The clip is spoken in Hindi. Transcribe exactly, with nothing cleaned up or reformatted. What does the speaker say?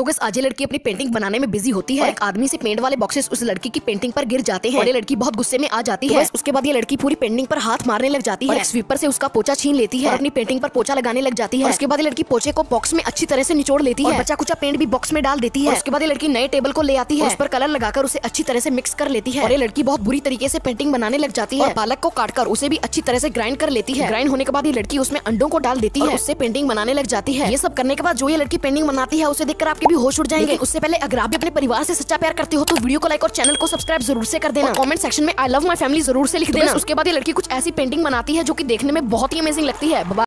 तो गाइस आज ये लड़की अपनी पेंटिंग बनाने में बिजी होती है और एक आदमी से पेंट वाले बॉक्सेस उस लड़की की पेंटिंग पर गिर जाते हैं और ये लड़की बहुत गुस्से में आ जाती है। उसके बाद ये लड़की पूरी पेंटिंग पर हाथ मारने लग जाती है, स्वीपर से उसका पोछा छीन लेती है और अपनी पेंटिंग पर पोछा लगाने लग जाती है। उसके बाद ये लड़की पोछे को बॉक्स में अच्छी तरह से निचोड़ लेती है, बचा कुचा पेंट भी बॉक्स में डाल देती है। उसके बाद ये लड़की नए टेबल को ले आती है, उस पर कलर लगाकर उसे अच्छी तरह से मिक्स कर लेती है और ये लड़की बहुत बुरी तरीके से पेंटिंग बनाने लग जाती है। पालक को काटकर उसे भी अच्छी तरह से ग्राइंड कर लेती है। ग्राइंड होने के बाद ये लड़की उसमें अंडों को डाल देती है, उससे पेंटिंग बनाने लग जाती है। ये सब करने के बाद जो ये लड़की पेंटिंग बनाती है उसे देखकर आपके भी होश उड़ जाएंगे। उससे पहले अगर आप भी अपने परिवार से सच्चा प्यार करते हो तो वीडियो को लाइक और चैनल को सब्सक्राइब जरूर से कर देना। कमेंट सेक्शन में आई लव माय फैमिली जरूर से लिख देना। उसके बाद ये लड़की कुछ ऐसी पेंटिंग बनाती है जो कि देखने में बहुत ही अमेजिंग लगती है।